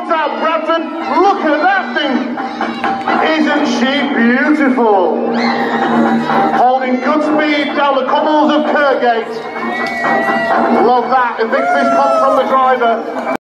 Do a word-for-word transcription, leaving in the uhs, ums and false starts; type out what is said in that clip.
out Bradford. Look at that thing. Isn't she beautiful? Holding good speed down the cobbles of Kirkgate. Love that. A big fist pump from the driver.